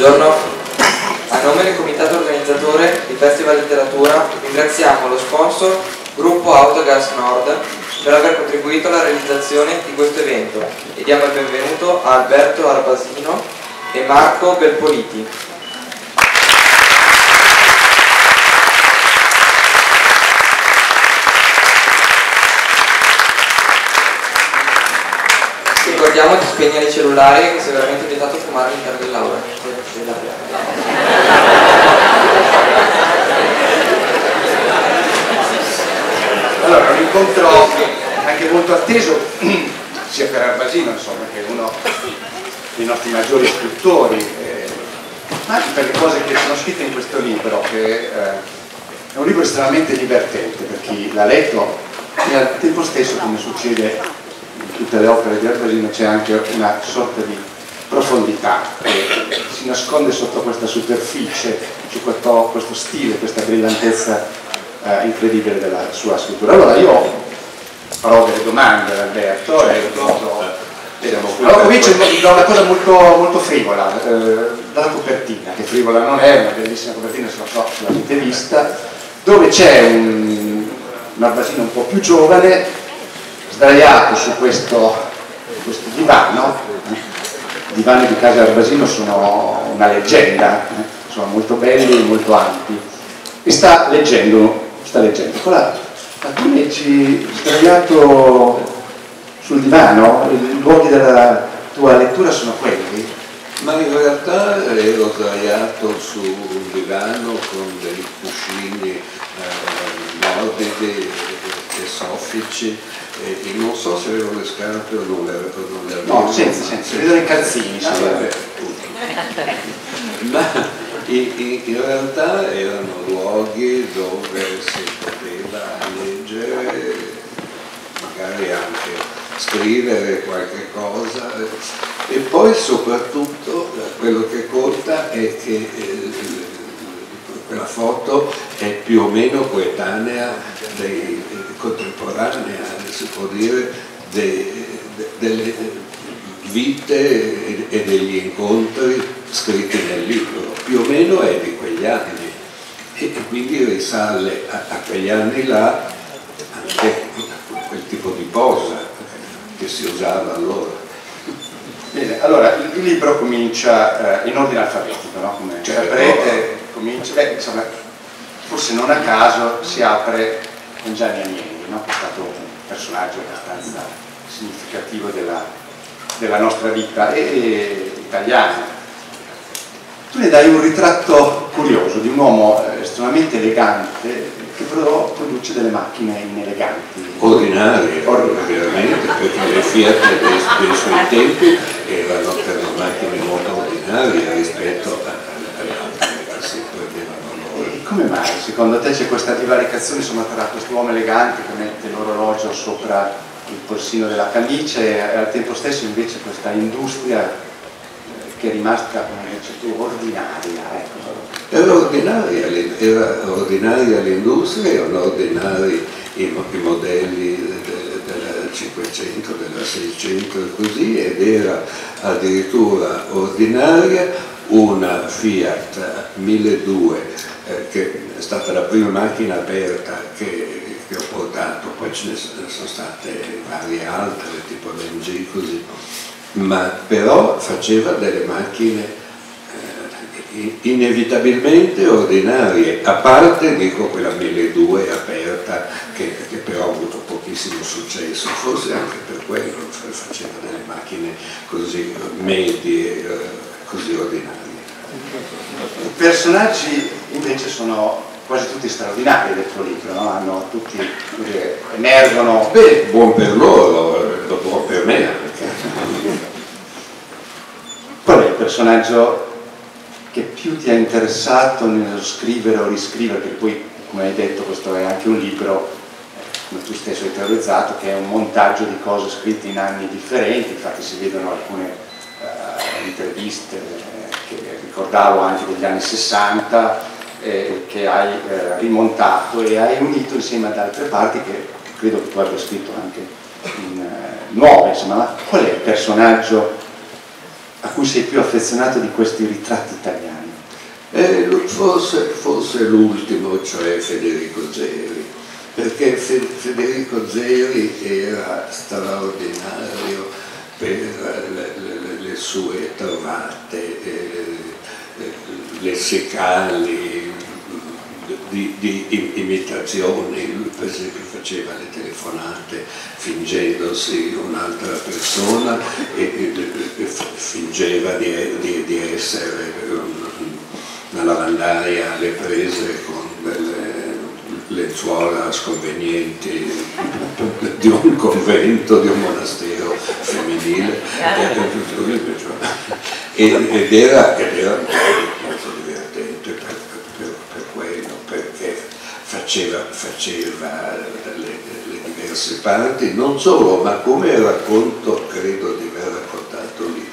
Buongiorno, a nome del comitato organizzatore di Festival Letteratura ringraziamo lo sponsor Gruppo Autogas Nord per aver contribuito alla realizzazione di questo evento e diamo il benvenuto a Alberto Arbasino e Marco Belpoliti. Ricordiamo di spegnere i cellulari, che si è veramente vietato fumare all'interno dell'aula. Allora, un incontro anche molto atteso sia per Arbasino, insomma, che è uno dei nostri maggiori scrittori, ma anche per le cose che sono scritte in questo libro, che è un libro estremamente divertente per chi l'ha letto, e al tempo stesso, come succede in tutte le opere di Arbasino, c'è anche una sorta di profondità che si nasconde sotto questa superficie, su questo stile, questa brillantezza incredibile della sua scrittura. Allora io farò delle domande ad Alberto e comincio da una cosa molto frivola, dalla copertina, che frivola non è, una bellissima copertina, se l'avete vista, dove c'è un Arbasino un po' più giovane sdraiato su questo divano. I divani di casa Arbasino sono una leggenda, sono molto belli, molto ampi, e sta leggendo. Ma tu leggi sdraiato sul divano? I luoghi della tua lettura sono quelli? Ma in realtà ero sdraiato su un divano con dei cuscini morbidi e soffici, e non so se avevo le scarpe o non le avevo. No, senza, vedo i calzini. Ma in realtà erano luoghi dove si poteva leggere, magari anche scrivere qualche cosa, e poi soprattutto quello che conta è che quella foto è più o meno coetanea, contemporanea, si può dire, delle vite e degli incontri scritti nel libro, più o meno è di quegli anni, e quindi risale a quegli anni là anche quel tipo di posa che si usava allora. Bene, allora il libro comincia in ordine alfabetico, no? Come saprete, comincia, insomma, forse non a caso si apre con Gianni Agnelli, no? Che è stato un personaggio abbastanza significativo della nostra vita e italiana. Tu ne dai un ritratto curioso di un uomo estremamente elegante, che però produce delle macchine ineleganti. Ordinarie, veramente, perché le Fiat dei suoi tempi erano per macchine molto ordinarie rispetto alle altre che si prendevano loro. Come mai secondo te c'è questa divaricazione, insomma, tra quest'uomo elegante che mette l'orologio sopra il polsino della camicia e al tempo stesso invece questa industria che è rimasta, come dici tu, ordinaria? Ecco. Era ordinaria l'industria, erano ordinari i modelli del 500, della 600 e così, ed era addirittura ordinaria una Fiat 1200, che è stata la prima macchina aperta che ho portato, poi ce ne sono state varie altre, tipo l'MG così, ma però faceva delle macchine inevitabilmente ordinarie, a parte, dico, quella 1200 aperta che però ha avuto pochissimo successo, forse anche per quello faceva delle macchine così medie, così ordinarie. I personaggi invece sono quasi tutti straordinari del tuo libro, no? Hanno tutti, emergono. Beh, buon per loro, buon per me anche. Qual è il personaggio che più ti ha interessato nello scrivere o riscrivere? Perché poi, come hai detto, questo è anche un libro, come tu stesso hai teorizzato, che è un montaggio di cose scritte in anni differenti. Infatti si vedono alcune interviste che ricordavo anche degli anni 60, che hai rimontato e hai unito insieme ad altre parti che credo che tu abbia scritto anche in nuove, insomma. Ma qual è il personaggio a cui sei più affezionato di questi ritratti italiani? Forse l'ultimo, cioè Federico Geri, perché Federico Geri era straordinario per le sue trovate lessicali, di imitazioni. Lui per esempio faceva le telefonate fingendosi un'altra persona e fingeva di essere una lavandaia alle prese con delle lenzuola sconvenienti di un convento, di un monastero femminile, ed era molto divertente per quello, perché faceva le diverse parti, non solo, ma come racconto, credo di aver raccontato lì,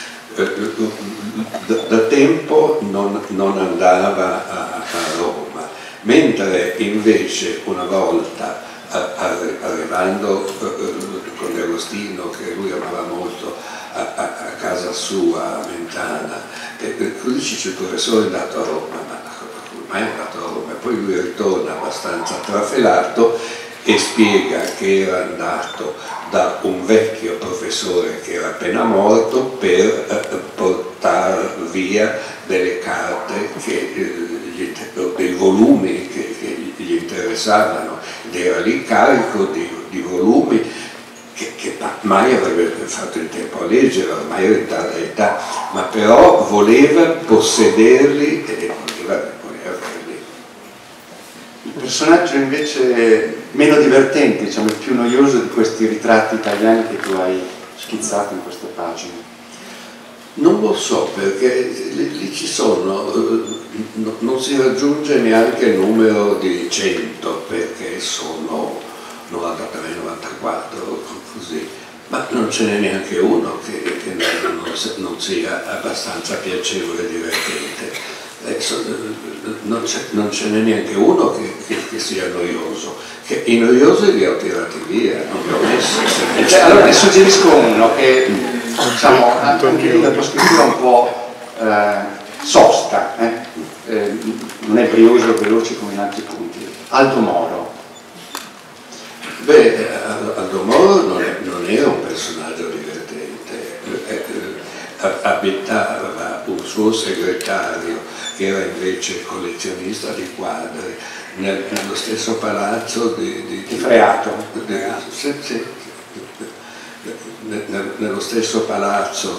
da tempo non andava a Roma, mentre invece una volta arrivando con Agostino, che lui amava molto, a casa sua a Mentana, così dice il professore è andato a Roma, ma ormai è andato a Roma, e poi lui ritorna abbastanza trafelato e spiega che era andato da un vecchio professore che era appena morto per portare via delle carte, dei volumi che gli interessavano, ed era lì carico di volumi che mai avrebbe fatto in tempo a leggere, ormai era in tarda età, ma però voleva possederli e voleva averli. Il personaggio invece meno divertente, diciamo il più noioso di questi ritratti italiani che tu hai schizzato in queste pagine? Non lo so, perché lì ci sono, non si raggiunge neanche il numero di 100, perché sono 93, 94, così, ma non ce n'è neanche uno che non sia abbastanza piacevole e divertente. Non ce n'è neanche uno che sia noioso, che i noiosi li ho tirati via, non li ho messi. Allora ne suggerisco uno che, diciamo, anche lì la tua scrittura è un po' sosta, non è brioso o veloce come in altri punti. Aldo Moro. Beh, Aldo Moro non era un personaggio divertente, abitava un suo segretario che era invece collezionista di quadri nello stesso palazzo di Freato. Sì, nello stesso palazzo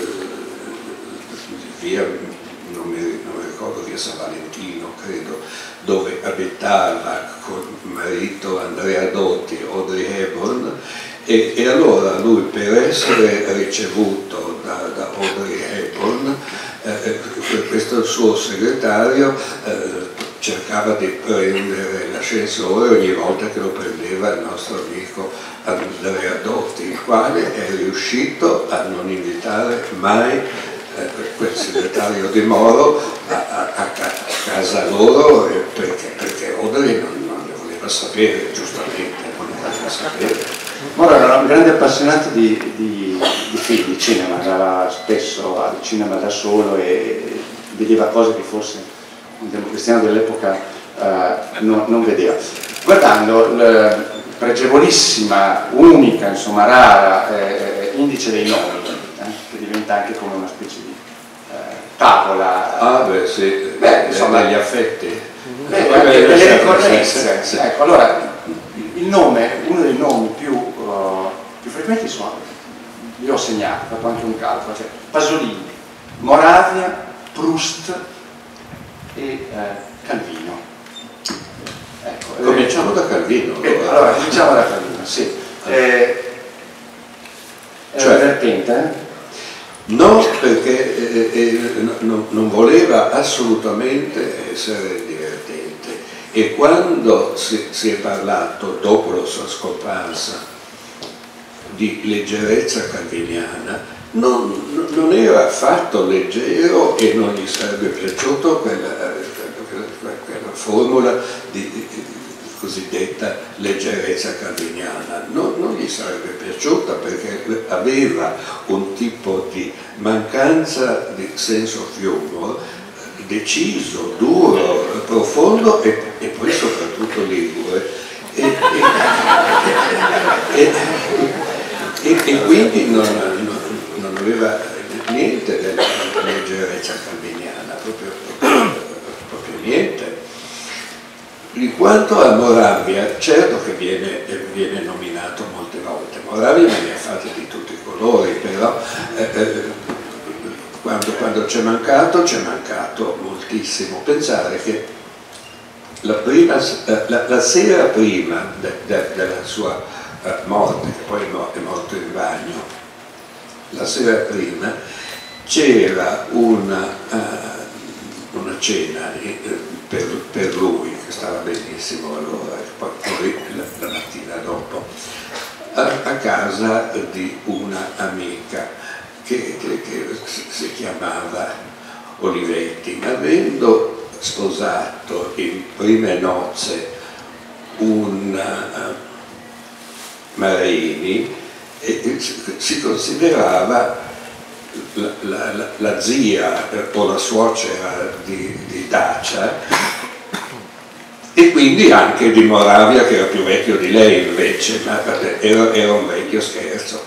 via, non mi ricordo, via San Valentino credo, dove abitava col marito Andrea Dotti, Audrey Hepburn, e allora lui, per essere ricevuto da Audrey Hepburn, questo suo segretario cercava di prendere l'ascensore ogni volta che lo prendeva il nostro amico Andrea Dotti, il quale è riuscito a non invitare mai quel segretario di Moro a casa loro, perché Audrey non ne voleva sapere, giustamente non ne voleva sapere. Moro era un grande appassionato di film, di cinema, andava spesso al cinema da solo e vedeva cose che forse un democristiano dell'epoca non vedeva. Guardando la pregevolissima, unica, insomma rara, indice dei nomi, che diventa anche come una specie di tavola. Ah beh sì, insomma gli affetti. Delle ricorrenze. Sì. Ecco, allora il nome, uno dei nomi più frequenti sono, io ho segnato, ho fatto anche un calcolo, cioè Pasolini, Moravia, Proust e Calvino. Ecco, cominciamo da Calvino. Allora, cominciamo da Calvino, sì. È divertente, No, perché non voleva assolutamente essere divertente, e quando si è parlato, dopo la sua scomparsa, di leggerezza calviniana, non era affatto leggero e non gli sarebbe piaciuto quella formula cosiddetta leggerezza calviniana. Non gli sarebbe piaciuta perché aveva un tipo di mancanza di sense of humor deciso, duro, profondo e poi soprattutto ligure. E quindi non aveva niente della leggerezza calviniana, proprio niente. In quanto a Moravia, certo che viene nominato molte volte, Moravia me ne ha fatte di tutti i colori, però quando c'è mancato moltissimo. Pensare che la sera prima della sua morte, che poi è morto in bagno, la sera prima c'era una cena per lui, che stava benissimo allora, e poi la mattina dopo, a casa di una amica che si chiamava Olivetti. Avendo sposato in prime nozze un Marini, si considerava la zia o la suocera di Dacia, e quindi anche di Moravia, che era più vecchio di lei invece, ma era un vecchio scherzo.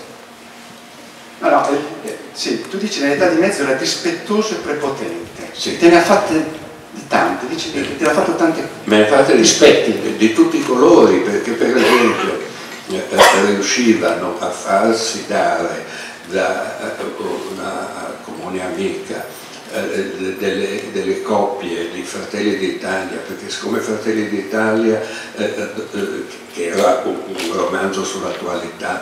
Sì, tu dici nell'età di mezzo era dispettoso e prepotente. Sì. Te ne ha fatte di tante, dici che te ne ha fatto tante. Me ne ha fatte di tutti i colori, perché per esempio riuscivano a farsi dare da una comune amica delle coppie di Fratelli d'Italia, perché siccome Fratelli d'Italia, che era un romanzo sull'attualità,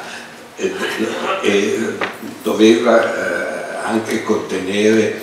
doveva anche contenere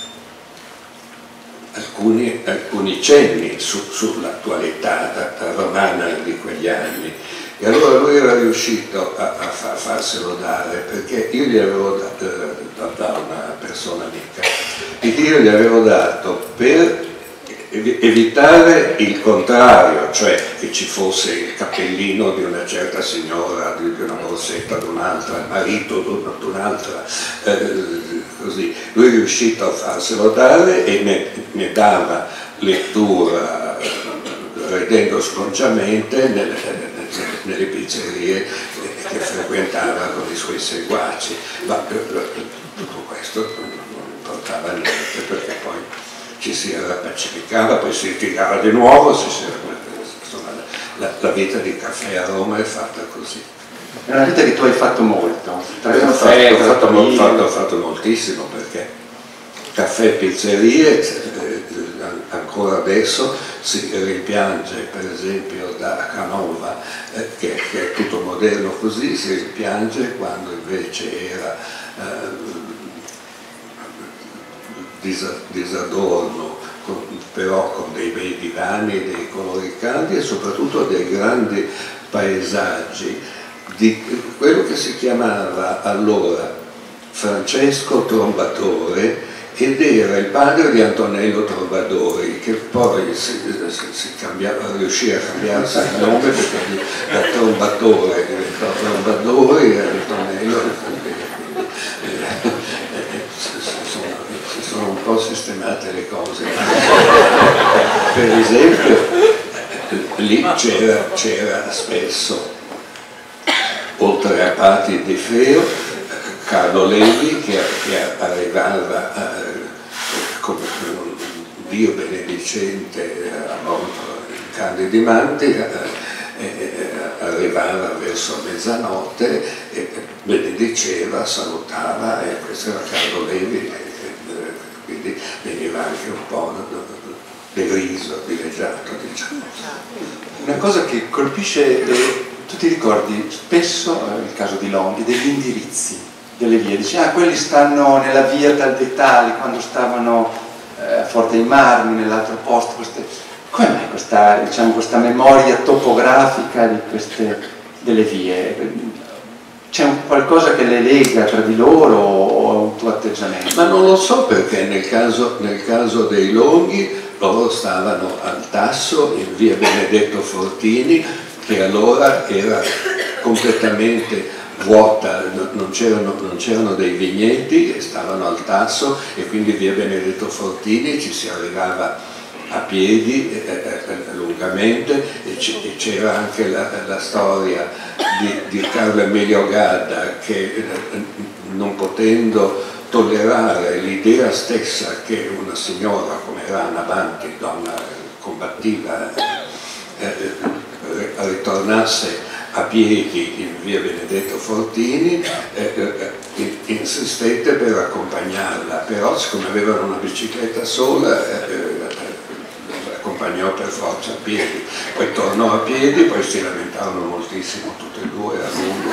alcuni cenni sull'attualità romana di quegli anni. E allora lui era riuscito a farselo dare, perché io gli avevo dato, da una persona amica, io gli avevo dato per evitare il contrario, cioè che ci fosse il cappellino di una certa signora, di una borsetta di un'altra, il marito di un'altra, così. Lui è riuscito a farselo dare e ne dava lettura ridendo sconciamente nelle pizzerie che frequentava con i suoi seguaci, ma tutto questo non importava niente, perché poi ci si pacificava, poi si litigava di nuovo, insomma, la vita di caffè a Roma è fatta così. È una vita che tu hai fatto molto, Ho fatto moltissimo, perché caffè e pizzerie, ancora adesso si rimpiange, per esempio da Canova, che è tutto moderno così, si rimpiange quando invece era disadorno, però con dei bei divani, dei colori caldi e soprattutto dei grandi paesaggi di quello che si chiamava allora Francesco Trombatore, ed era il padre di Antonello Trombadori, che poi riuscì a cambiarsi il nome, perché da Trombatore diventò Trombadori, e Antonello si sono un po' sistemate le cose. Per esempio lì c'era spesso, oltre a Patti di Feo, Carlo Levi, che arrivava come un dio benedicente a bordo in Candidi Manti, arrivava verso mezzanotte e benediceva, salutava, e questo era Carlo Levi, quindi veniva anche un po' deriso, dileggiato, diciamo. Una cosa che colpisce, tu ti ricordi spesso, il caso di Longhi, degli indirizzi delle vie, dici quelli stanno nella via tal dei tali, quando stavano a Forte dei Marmi, nell'altro posto. Come mai questa memoria topografica delle vie? C'è qualcosa che le lega tra di loro o un tuo atteggiamento? Ma non lo so, perché nel caso dei Longhi loro stavano al Tasso in via Benedetto Fortini, che allora era completamente vuota, non c'erano dei vigneti, e stavano al Tasso, e quindi via Benedetto Fortini ci si arrivava a piedi lungamente, e c'era anche la storia di Carlo Emilio Gadda, che non potendo tollerare l'idea stessa che una signora come Rana Banti, donna combattiva, ritornasse a piedi in via Benedetto Fortini, insistette per accompagnarla, però siccome avevano una bicicletta sola accompagnò per forza a piedi, poi tornò a piedi, poi si lamentarono moltissimo tutte e due a lungo.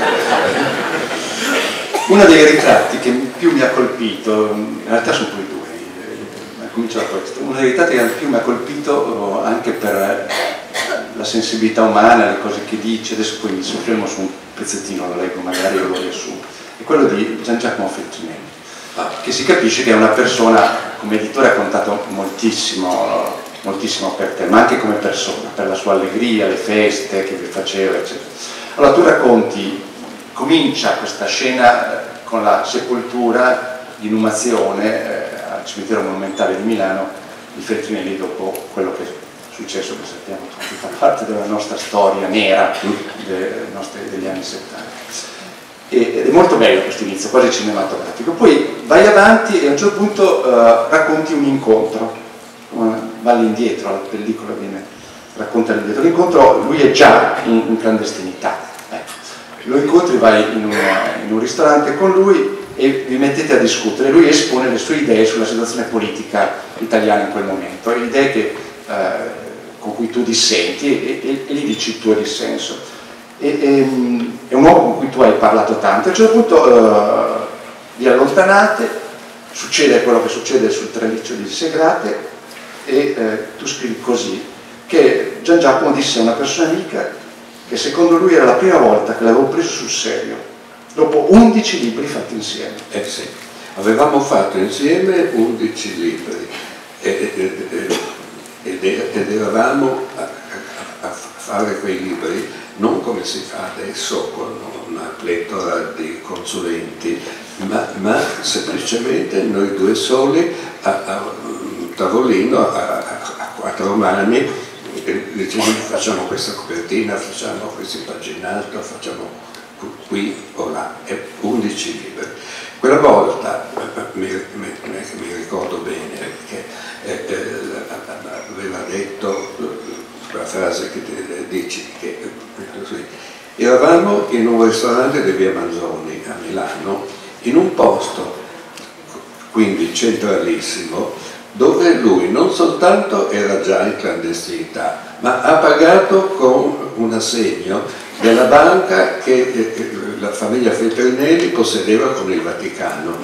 Uno dei ritratti che più mi ha colpito, in realtà sono poi due, ma comincio da questo, uno dei ritratti che più mi ha colpito anche per la sensibilità umana, le cose che dice, adesso poi mi soffermo su un pezzettino, lo leggo magari o lo riassumo, è quello di Gian Giacomo Feltrinelli, che si capisce che è una persona, come editore ha contato moltissimo per te, ma anche come persona, per la sua allegria, le feste che faceva, eccetera. Allora tu racconti, comincia questa scena con la sepoltura di inumazione al cimitero monumentale di Milano di Feltrinelli, dopo quello che è successo, che sappiamo tutti, fa parte della nostra storia nera degli anni 70. Ed è molto bello questo inizio, quasi cinematografico. Poi vai avanti e a un certo punto racconti un incontro, va all'indietro, la pellicola racconta all'indietro l'incontro, lui è già in clandestinità. Lo incontri, vai in un ristorante con lui e vi mettete a discutere, lui espone le sue idee sulla situazione politica italiana in quel momento, le idee con cui tu dissenti e gli dici il tuo dissenso. È un uomo con cui tu hai parlato tanto, a un certo punto vi allontanate, succede quello che succede sul traliccio di Segrate e tu scrivi così, che Gian Giacomo disse a una persona amica che secondo lui era la prima volta che l'avevo preso sul serio, dopo 11 libri fatti insieme. Sì, avevamo fatto insieme 11 libri ed eravamo a fare quei libri non come si fa adesso con una pletora di consulenti, ma semplicemente noi due soli a un tavolino a quattro mani. Diciamo, facciamo questa copertina, facciamo questo impaginato, facciamo qui o là, e 11 libri. Quella volta mi ricordo bene che aveva detto la frase che dici, che eravamo in un ristorante di via Manzoni a Milano, in un posto quindi centralissimo, dove lui non soltanto era già in clandestinità, ma ha pagato con un assegno della banca che la famiglia Feltrinelli possedeva con il Vaticano,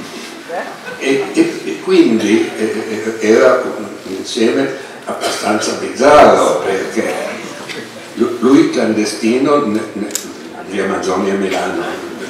e quindi era un insieme abbastanza bizzarro, perché lui clandestino via Manzoni a Milano,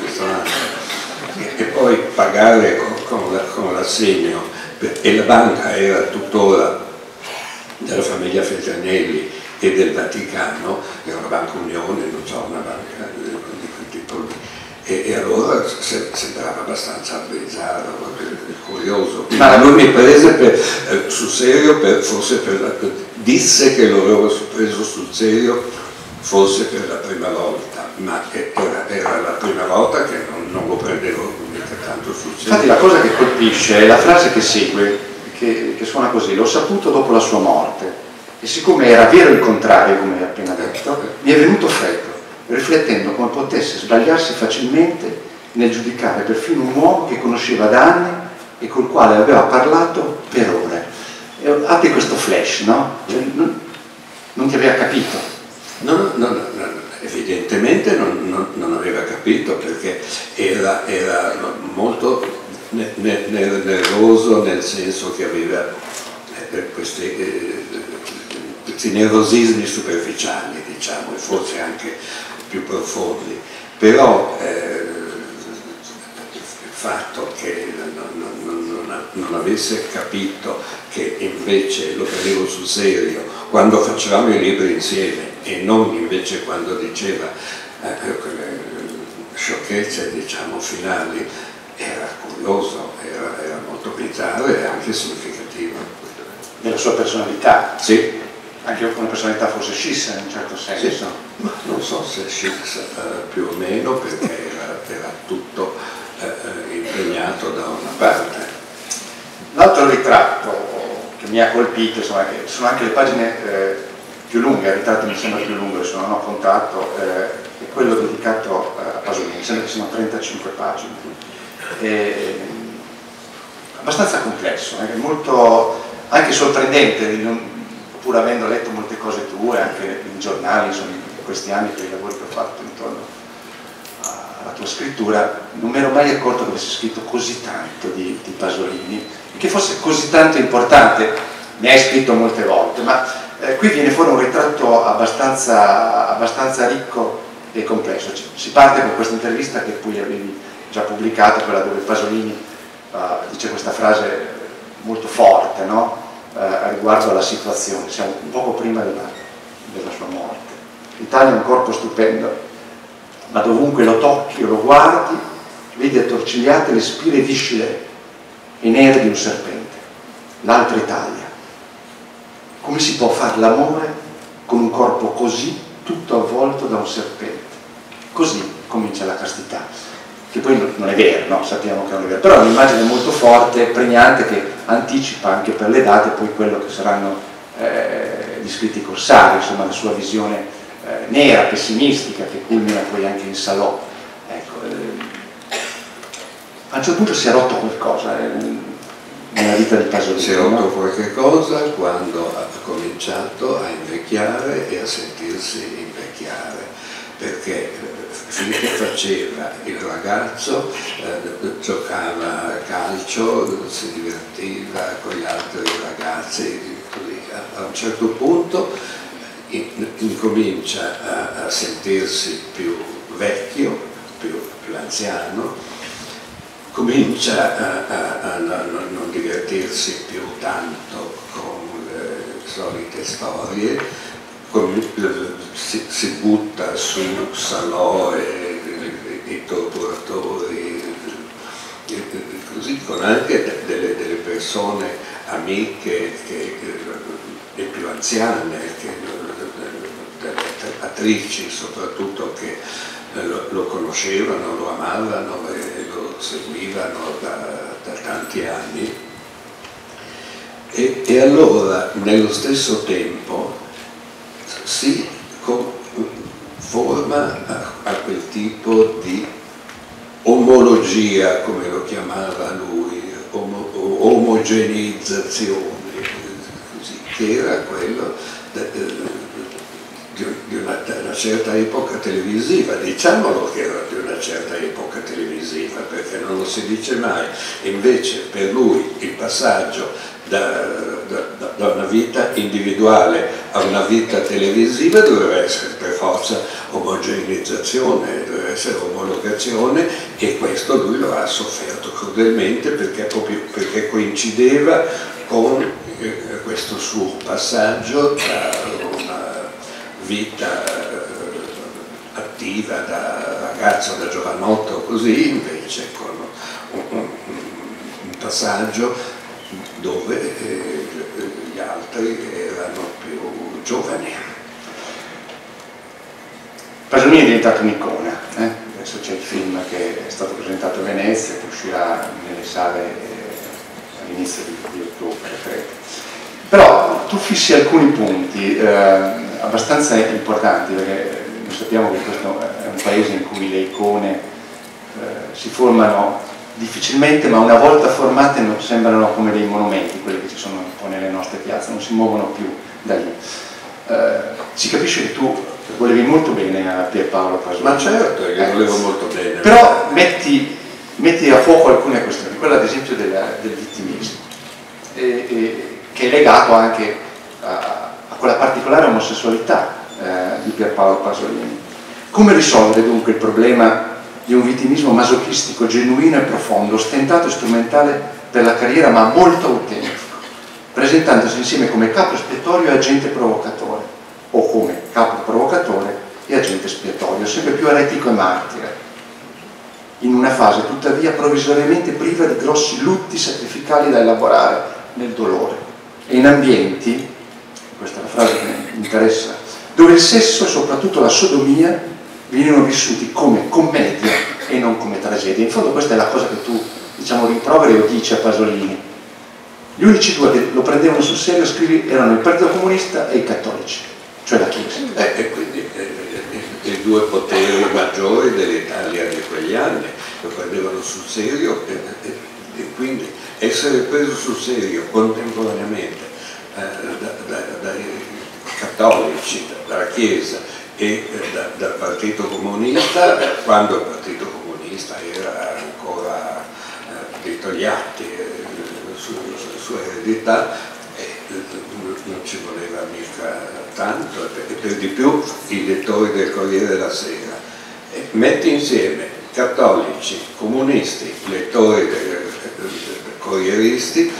e poi pagare con l'assegno, e la banca era tuttora della famiglia Feltrinelli e del Vaticano, era una banca Unione, non so, una banca di quel tipo lì, e allora sembrava abbastanza bizzarro, curioso, ma lui mi prese sul serio, disse che lo avevo preso sul serio forse per la prima volta, ma era la prima volta che non lo prendevo mica tanto sul serio. Infatti la cosa che colpisce è la frase che segue, che suona così: l'ho saputo dopo la sua morte, e siccome era vero il contrario, come hai appena detto, mi è venuto freddo, riflettendo come potesse sbagliarsi facilmente nel giudicare perfino un uomo che conosceva da anni e col quale aveva parlato per ore. E apri questo flash, no? Cioè, non ti aveva capito. No, evidentemente non aveva capito, perché era molto nervoso, nel senso che aveva questi nervosismi superficiali, diciamo, e forse anche più profondi, però fatto che non avesse capito che invece lo prendevo sul serio quando facevamo i libri insieme e non invece quando diceva quelle sciocchezze, diciamo, finali, era curioso, era molto bizarro e anche significativo. Della sua personalità? Sì. Anche una personalità forse scissa in un certo senso. Sì, ma non so se scissa più o meno, perché era tutto impegnato da una parte. L'altro ritratto che mi ha colpito, insomma, sono anche le pagine più lunghe, il ritratto mi sembra più lungo, se non ho contato, è quello dedicato a Pasolini, mi sembra che siano 35 pagine. Abbastanza complesso, molto anche sorprendente, pur avendo letto molte cose tue, anche in giornali, insomma, in questi anni per i lavori che ho fatto intorno alla tua scrittura, non mi ero mai accorto che avessi scritto così tanto di Pasolini, e che fosse così tanto importante. Ne hai scritto molte volte, ma qui viene fuori un ritratto abbastanza ricco e complesso. Si parte con questa intervista che poi avevi già pubblicato, quella dove Pasolini dice questa frase molto forte, no? Riguardo alla situazione, siamo un poco prima della sua morte. L'Italia è un corpo stupendo, ma dovunque lo tocchi o lo guardi, vedi attorcigliate le spire viscide e nere di un serpente. L'altra Italia. Come si può fare l'amore con un corpo così, tutto avvolto da un serpente? Così comincia la castità. Che poi non è vero, no? Sappiamo che non è vero, però è un'immagine molto forte, pregnante, che anticipa anche per le date poi quello che saranno gli scritti corsari, insomma la sua visione nera, pessimistica, che culmina poi anche in Salò. Ecco, a un certo punto si è rotto qualcosa nella vita di Pasolini. Si è rotto qualche cosa quando ha cominciato a invecchiare e a sentirsi invecchiare, perché finché faceva il ragazzo, giocava a calcio, si divertiva con gli altri ragazzi, così. A un certo punto incomincia a sentirsi più vecchio, più anziano, comincia a non divertirsi più tanto con le solite storie, si butta su Salò e i torturatori, così, con anche delle persone amiche e più anziane, delle attrici soprattutto, che lo conoscevano, lo amavano e lo seguivano da tanti anni. E allora, nello stesso tempo, si forma a quel tipo di omologia, come lo chiamava lui, omogeneizzazione, così, che era quello di una certa epoca televisiva. Diciamolo che era di una certa epoca televisiva, perché non lo si dice mai. Invece per lui il passaggio da una vita individuale a una vita televisiva doveva essere per forza omogeneizzazione, doveva essere omologazione, e questo lui lo ha sofferto crudelmente, perché coincideva con questo suo passaggio da una vita attiva da ragazzo, da giovanotto, così, invece con un passaggio dove gli altri erano più giovani. Pasolini è diventato un'icona, adesso c'è il film che è stato presentato a Venezia, che uscirà nelle sale all'inizio di ottobre, credo. Però tu fissi alcuni punti abbastanza importanti, perché noi sappiamo che questo è un paese in cui le icone si formano difficilmente, ma una volta formate sembrano come dei monumenti, quelli che ci sono un po' nelle nostre piazze, non si muovono più da lì. Si capisce che tu volevi molto bene a Pierpaolo Pasolini. Ma certo, io volevo molto bene. Però metti a fuoco alcune questioni, quella ad esempio del vittimismo, che è legato anche a quella particolare omosessualità di Pierpaolo Pasolini. Come risolvere dunque il problema di un vittimismo masochistico genuino e profondo, ostentato e strumentale per la carriera, ma molto autentico, presentandosi insieme come capo espiatorio e agente provocatore, o come capo provocatore e agente espiatorio, sempre più eretico e martire, in una fase tuttavia provvisoriamente priva di grossi lutti sacrificali da elaborare nel dolore, e in ambienti, questa è la frase che mi interessa, dove il sesso e soprattutto la sodomia venivano vissuti come commedia e non come tragedia. In fondo questa è la cosa che tu, diciamo, rimproveri o dici a Pasolini. Gli unici due che lo prendevano sul serio, scrivi, erano il Partito Comunista e i cattolici, cioè la Chiesa. E quindi i due poteri maggiori dell'Italia di quegli anni lo prendevano sul serio, e quindi essere preso sul serio contemporaneamente dai cattolici, dalla Chiesa e dal Partito Comunista, quando il Partito Comunista era ancora di Togliatti, sua eredità, non ci voleva mica tanto, e per di più i lettori del Corriere della Sera. Metti insieme cattolici, comunisti, lettori corrieristi,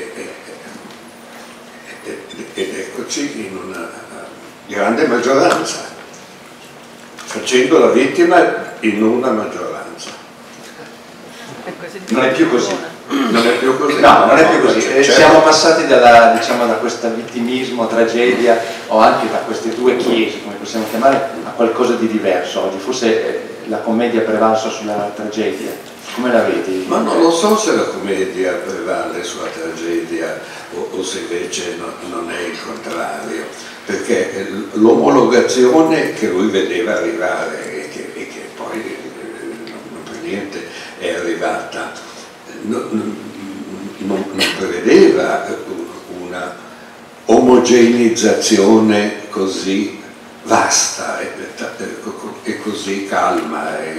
ed eccoci in una grande maggioranza, facendo la vittima in una maggioranza. Non è più così. Non è più così. No, non è più così. Certo. Siamo passati da questo vittimismo, tragedia, o anche da queste due chiese, come possiamo chiamare, a qualcosa di diverso oggi. Forse la commedia è prevalsa sulla tragedia. Come la vedi? Ma non lo so se la commedia prevale sulla tragedia o se invece non è il contrario, perché l'omologazione che lui vedeva arrivare e che poi non per niente è arrivata, non prevedeva una omogeneizzazione così vasta e così calma e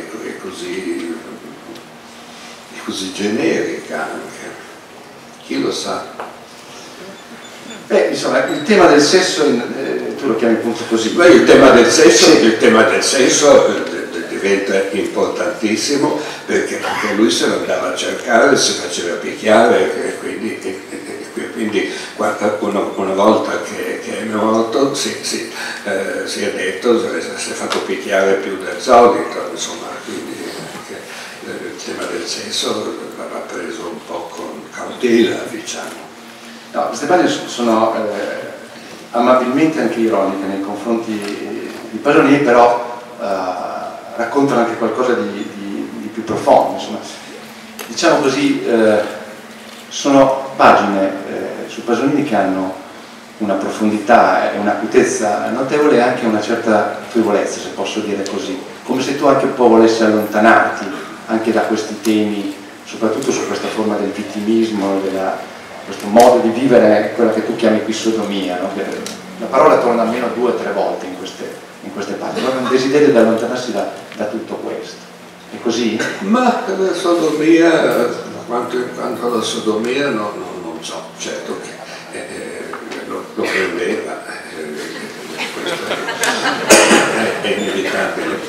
così generica anche. Chi lo sa? Insomma, il tema del sesso, tu lo chiami appunto così. Beh, il tema del sesso diventa importantissimo perché lui se lo andava a cercare, si faceva picchiare, e quindi una volta che è morto si è detto, si è fatto picchiare più del solito, insomma, quindi il tema del sesso va preso un po' con cautela, diciamo. No, queste pagine sono amabilmente anche ironiche nei confronti di Pasolini, però raccontano anche qualcosa di più profondo. Insomma. Diciamo così, sono pagine su Pasolini che hanno una profondità e un'acutezza notevole e anche una certa frivolezza, se posso dire così, come se tu anche un po' volessi allontanarti anche da questi temi, soprattutto su questa forma del vittimismo, questo modo di vivere, quella che tu chiami qui sodomia, no? La parola torna almeno 2 o 3 volte in queste pagine, proprio un desiderio di allontanarsi da tutto questo. È così? Ma la sodomia, quanto alla sodomia non so, certo che lo prendeva, questo è inevitabile.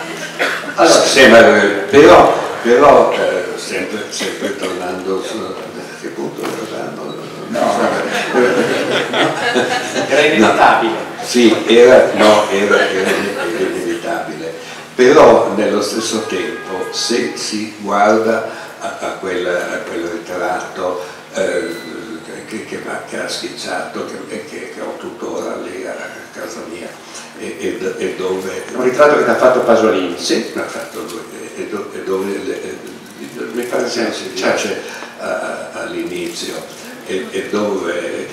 Allora, però sempre tornando su che punto eravamo? Era inevitabile. No, sì, era inevitabile, però nello stesso tempo se si guarda a quel ritratto che ha schizzato, che ho tuttora lì a casa mia, e dove... Un ritratto che ti ha fatto Pasolini. Sì, l'ha fatto lui, e dove mi pare che si dice all'inizio, e dove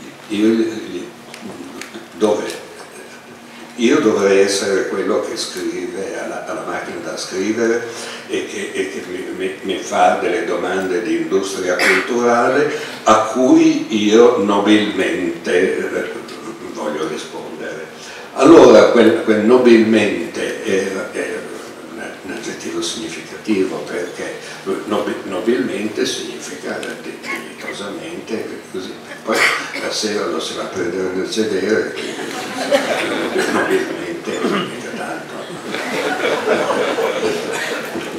io dovrei essere quello che scrive alla macchina da scrivere e che mi fa delle domande di industria culturale a cui io nobilmente voglio rispondere. Allora quel nobilmente è un aggettivo significativo, perché nobilmente significa dignitosamente, così. Poi la sera lo si va a prendere nel sedere, nobilmente mica tanto.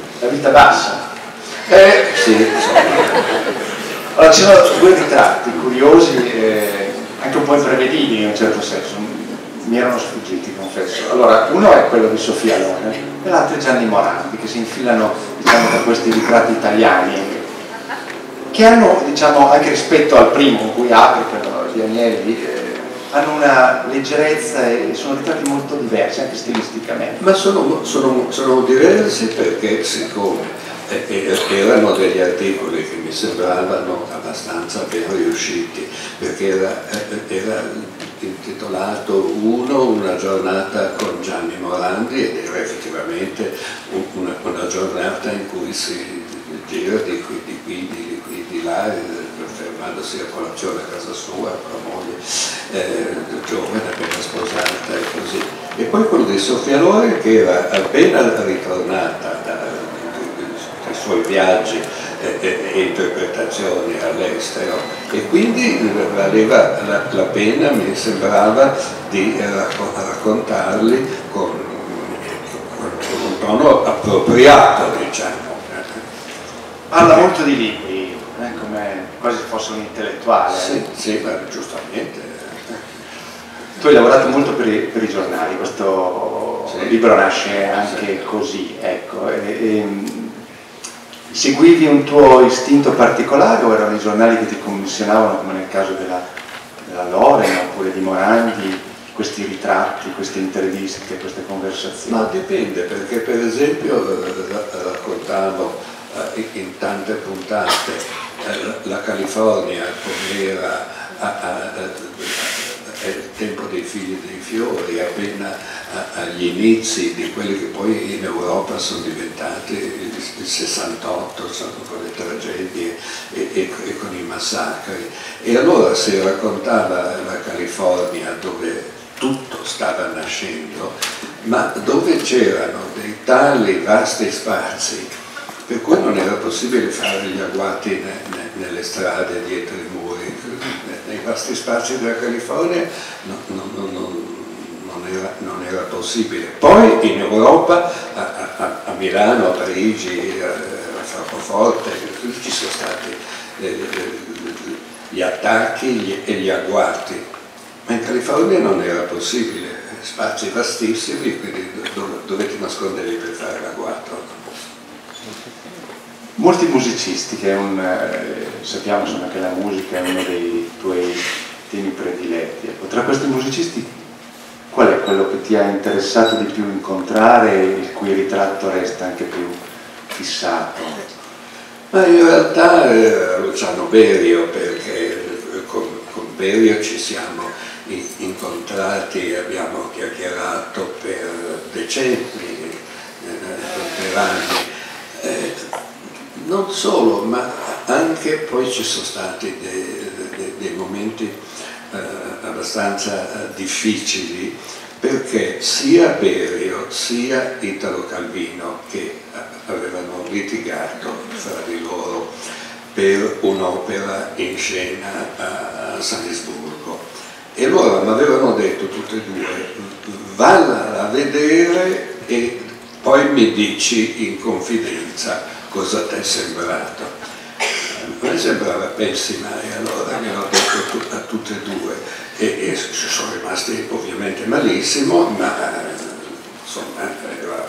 vita bassa. Sì, insomma. Allora, c'erano due ritratti curiosi, anche un po' imprevedibili in un certo senso, mi erano sfuggiti, confesso. Allora, uno è quello di Sofia Loren e l'altro è Gianni Morandi, che si infilano, diciamo, tra questi ritratti italiani, che hanno, diciamo, anche rispetto al primo con cui apre, di Agnelli, hanno una leggerezza e sono ritratti molto diversi, anche stilisticamente. Ma sono diversi perché, siccome erano degli articoli che mi sembravano abbastanza ben riusciti, perché era intitolato una giornata con Gianni Morandi, ed era effettivamente una giornata in cui si gira di qui, di là, fermandosi a colazione a casa sua, con la moglie giovane, appena sposata e così. E poi quello di Sofia Loren, che era appena ritornata dai suoi viaggi e interpretazioni all'estero, e quindi valeva la pena, mi sembrava, di raccontarli con un tono appropriato, diciamo. Parla molto di libri, come quasi fosse un intellettuale. Sì, ma giustamente. Tu hai lavorato molto per i giornali, questo libro nasce anche così, ecco. Seguivi un tuo istinto particolare o erano i giornali che ti commissionavano, come nel caso della Loren oppure di Morandi, questi ritratti, queste interviste, queste conversazioni? Ma dipende, perché per esempio raccontavo in tante puntate la California com'era il tempo dei figli dei fiori, appena agli inizi di quelli che poi in Europa sono diventati il 68, con le tragedie e con i massacri. E allora si raccontava la California dove tutto stava nascendo, ma dove c'erano dei tali vasti spazi per cui non era possibile fare gli agguati nelle strade dietro i muri. Nei vasti spazi della California non era possibile. Poi in Europa, a Milano, a Parigi, a Francoforte, ci sono stati gli attacchi e gli agguati, ma in California non era possibile, spazi vastissimi, quindi dove ti nascondevi per fare l'agguato? Molti musicisti, che sappiamo insomma, che la musica è uno dei tuoi temi prediletti. Ecco, tra questi musicisti, qual è quello che ti ha interessato di più incontrare e il cui ritratto resta anche più fissato? Ma in realtà Luciano Berio, perché con Berio ci siamo incontrati e abbiamo chiacchierato per decenni, per anni. Non solo, ma anche poi ci sono stati dei momenti abbastanza difficili, perché sia Berio sia Italo Calvino, che avevano litigato fra di loro per un'opera in scena a Salisburgo, e loro mi avevano detto tutte e due: valla a vedere e poi mi dici in confidenza cosa ti è sembrato. A me sembrava pessima, e allora mi hanno detto a tutte e due, e sono rimasti ovviamente malissimo, ma insomma era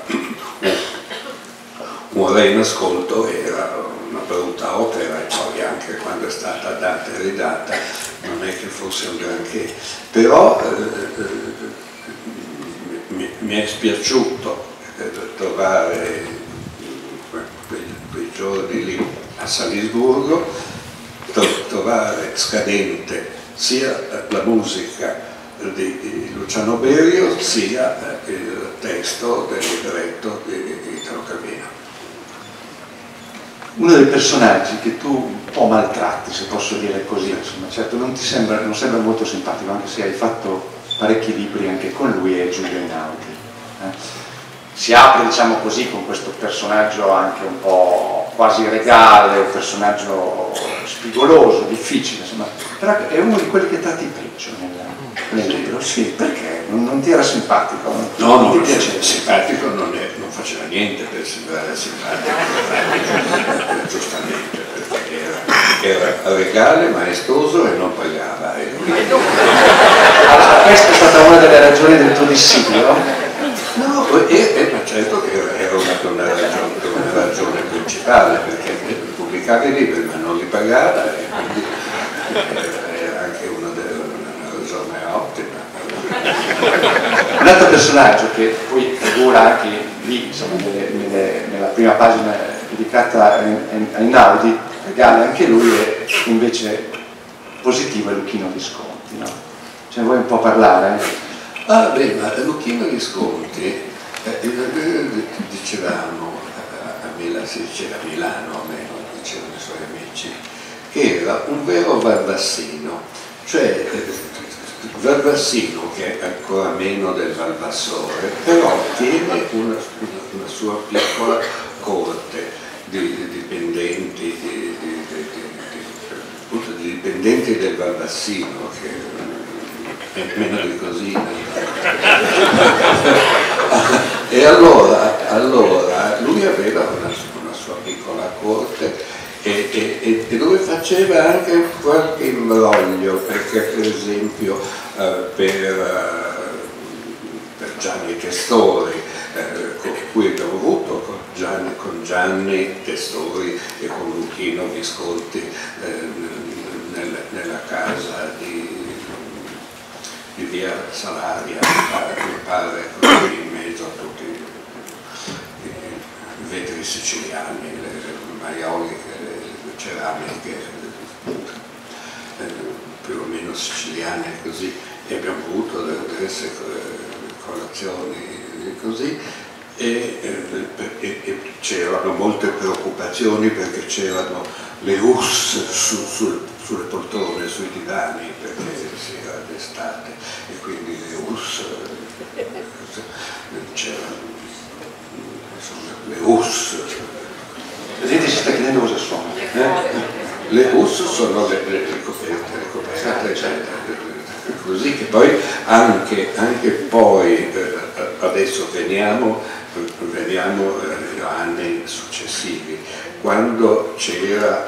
un re in ascolto, era una brutta opera, e poi anche quando è stata data e ridata non è che fosse un granché, però mi è spiaciuto trovare quei giorni lì a Salisburgo, trovare scadente sia la musica di Luciano Berio sia il testo del libretto di Italo Calvino. Uno dei personaggi che tu un po' maltratti, se posso dire così, insomma, certo non sembra molto simpatico, anche se hai fatto parecchi libri anche con lui, è Giulio Einaudi. Si apre, diciamo così, con questo personaggio anche un po' quasi regale, un personaggio spigoloso, difficile, insomma, però è uno di quelli che tratti peggio nel libro. Sì, perché? Non ti era simpatico? Non ti piaceva? Simpatico non faceva niente per sembrare simpatico, giustamente, perché era regale, maestoso e non pagava. Allora, questa è stata una delle ragioni del tuo dissiglo? No, ma certo che era una ragione principale, perché pubblicava i libri ma non li pagava, e quindi era anche una ragione ottima. Un altro personaggio che poi figura anche lì, insomma, nella prima pagina dedicata a Einaudi, regale anche lui, è invece positivo, è Luchino Visconti, no? Ce ne vuoi un po' parlare? Ah beh, ma Luchino Visconti, dicevamo, si diceva a Milano, almeno dicevano i suoi amici, che era un vero Valvassino, cioè Valvassino che è ancora meno del Valvassore, però tiene una sua piccola corte di dipendenti, di dipendenti del Valvassino, che meno di così. E allora lui aveva una sua piccola corte e dove faceva anche qualche imbroglio, perché per esempio per Gianni Testori, con cui abbiamo avuto con Gianni Testori e con Luchino Visconti nella casa di via Salaria, mi pare, così in mezzo a tutti i vetri siciliani, le maioli, le ceramiche più o meno siciliane, così, e abbiamo avuto diverse colazioni così, e c'erano molte preoccupazioni perché c'erano le us sulle poltrone, sui divani, perché si era d'estate e quindi le us, c'erano le us. La gente si sta chiedendo cosa sono. Le us sono le coperte, eccetera. Così che poi anche poi adesso veniamo anni successivi, quando c'era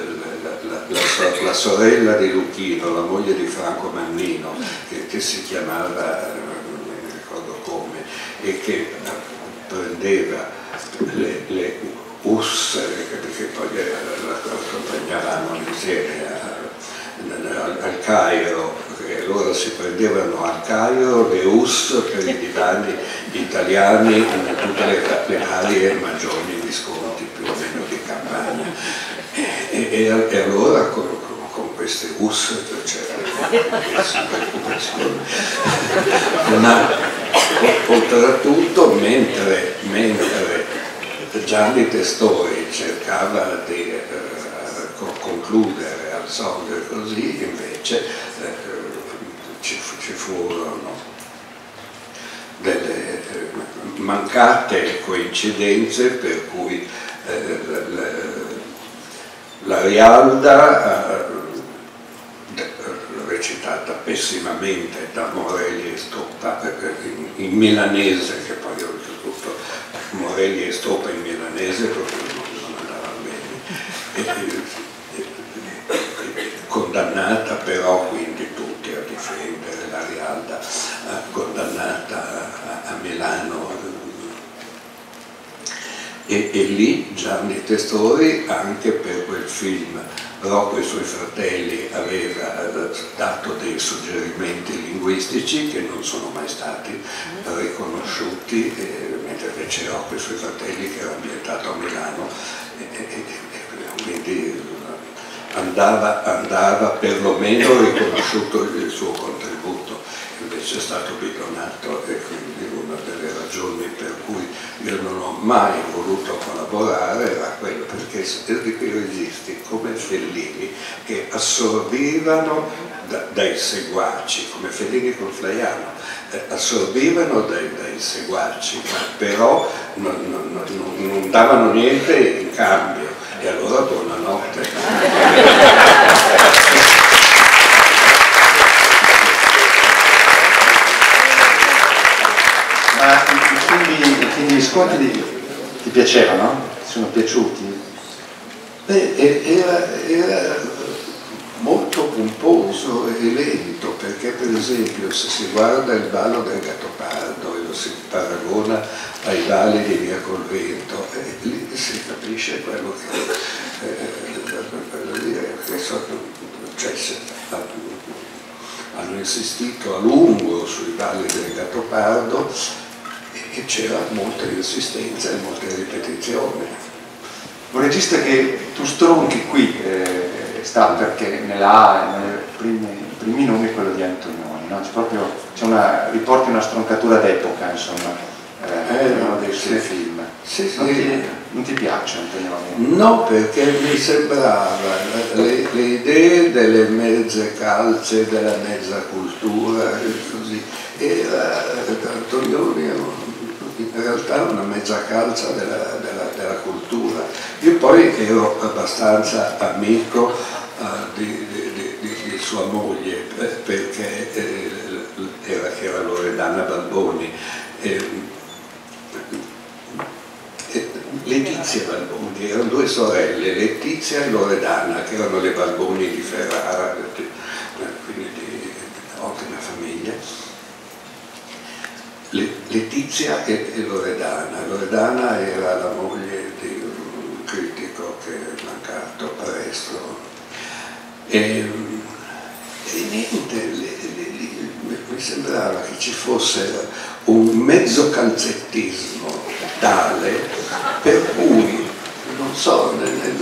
la sorella di Luchino, la moglie di Franco Mannino, che si chiamava, non mi ricordo come, e che prendeva le us, che poi accompagnavano insieme al Cairo, e allora si prendevano al Cairo le us per i divani italiani in tutte le aree maggiori Visconti, più o meno di campagna, e allora con queste us c'era preoccupazione. Ma oltretutto mentre Gianni Testori cercava di concludere al sonno e così, invece ci furono delle mancate coincidenze per cui la Rialda, recitata pessimamente da Morelli e Stoppa in milanese, che poi oltretutto Morelli e Stoppa in milanese proprio non andava bene, condannata però quindi tutti a difendere la Rialda, condannata a Milano, e lì Gianni Testori, anche per quel film Rocco e i suoi fratelli, aveva dato dei suggerimenti linguistici che non sono mai stati riconosciuti, mentre invece Rocco e i suoi fratelli, che era ambientato a Milano, quindi andava perlomeno riconosciuto il suo contributo, invece è stato bidonato, e quindi una delle ragioni per cui io non ho mai voluto collaborare era quello, perché di quei registi come Fellini che assorbivano dai seguaci, come Fellini con Flaiano, assorbivano dai seguaci, ma però non davano niente in cambio. E allora buonanotte. Ma quindi gli sconti ti piacevano? Ti sono piaciuti? Era molto pomposo e lento, perché per esempio se si guarda il ballo del Gattopardo e lo si paragona ai balli di Via col Vento, lì si capisce quello che hanno insistito a lungo sui balli del Gattopardo e c'era molta insistenza e molte ripetizioni. Un regista che tu stronchi qui sta perché nei primi nomi quello di Antonioni, no? Riporti una stroncatura d'epoca, insomma, uno dei suoi film. Sì, non ti piace Antonioni? No, perché mi sembrava le idee delle mezze calze, della mezza cultura, così. Era Antonioni in realtà una mezza calza della cultura. Io poi ero abbastanza amico di sua moglie, perché era Loredana Balboni. Letizia Balboni, erano due sorelle, Letizia e Loredana, che erano le Balboni di Ferrara, quindi di ottima famiglia. Letizia e Loredana. Loredana era la moglie di un critico che è mancato presto. E niente, mi sembrava che ci fosse un mezzo calzettismo tale per cui, non so,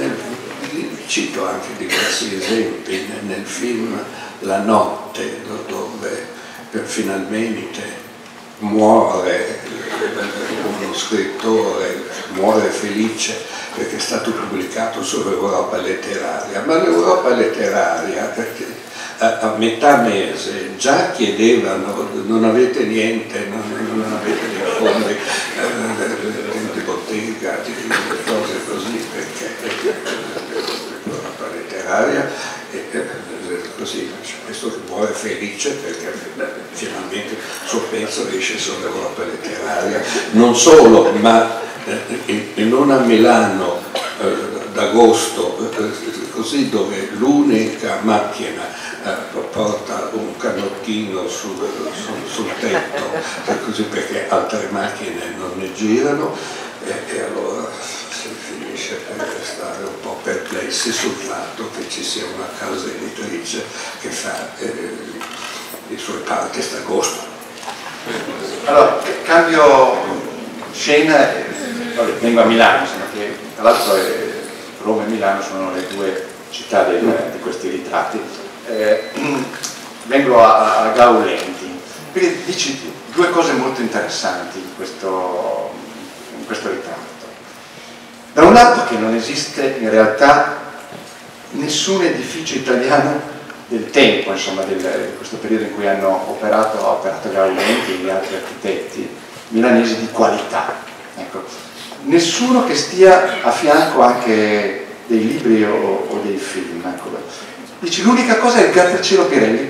cito anche diversi esempi nel film La notte, dove finalmente muore uno scrittore, muore felice perché è stato pubblicato sull'Europa letteraria, ma l'Europa letteraria a metà mese già chiedevano: non avete niente, non avete dei fondi di bottega, di cose così, perché l'Europa letteraria così, questo che muore felice perché finalmente il suo pezzo esce sull'Europa letteraria. Non solo, ma in una Milano d'agosto, così, dove l'unica macchina porta un canottino sul tetto, così, perché altre macchine non ne girano, e allora si finisce per restare un po' perplessi sul fatto che ci sia una casa editrice che fa i suoi parti d'agosto. Allora, cambio scena, vengo a Milano, insomma, che tra l'altro Roma e Milano sono le due città di questi ritratti. Vengo a Gaulenti, quindi dici due cose molto interessanti in questo ritratto. Da un lato che non esiste in realtà nessun edificio italiano del tempo, insomma, di questo periodo in cui ha operato Gaulenti e gli altri architetti milanesi di qualità. Ecco. Nessuno che stia a fianco anche dei libri o dei film. Ecco. Dici, l'unica cosa è il Grattacielo Pirelli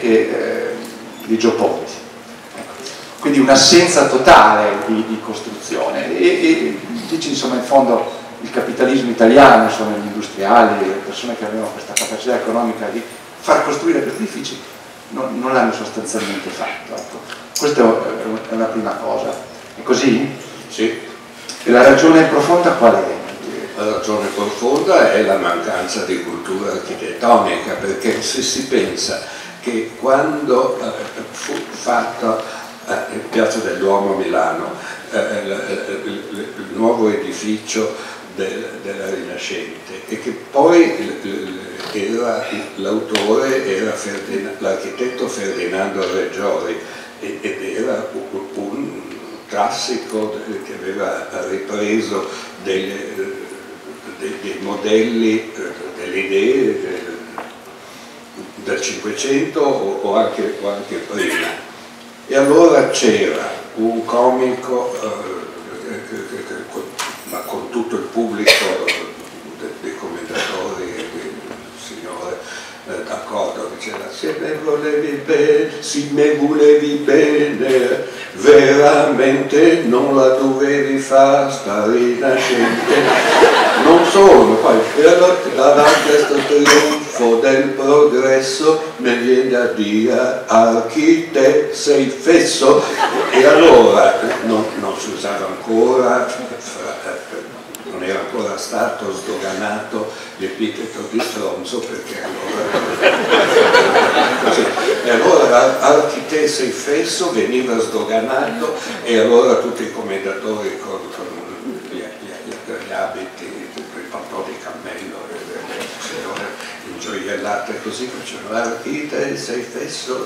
di Gio Ponti. Ecco. Quindi un'assenza totale di costruzione. E dici, insomma, in fondo il capitalismo italiano, insomma, gli industriali, le persone che avevano questa capacità economica di far costruire questi edifici non l'hanno sostanzialmente fatto. Ecco. Questa è una prima cosa. È così? Sì. E la ragione profonda qual è? La ragione profonda è la mancanza di cultura architettonica, perché se si pensa che quando fu fatto in Piazza del Duomo a Milano il nuovo edificio della Rinascente, e che poi l'autore era l'architetto Ferdinando Reggiori, ed era un classico che aveva ripreso dei modelli, delle idee del Cinquecento o anche prima. E allora c'era un comico, ma con tutto il pubblico dei d'accordo, diceva se me volevi bene, veramente non la dovevi far stare innocente. Non solo, poi davanti a questo trionfo del progresso mi viene a dire archite sei fesso, e allora non si usava ancora, non era ancora stato sdoganato l'epiteto di stronzo, perché allora archite sei fesso veniva sdoganato, e allora tutti i commentatori con gli abiti, il pantò di cammello, le signore ingioiellate così facevano archite sei fesso.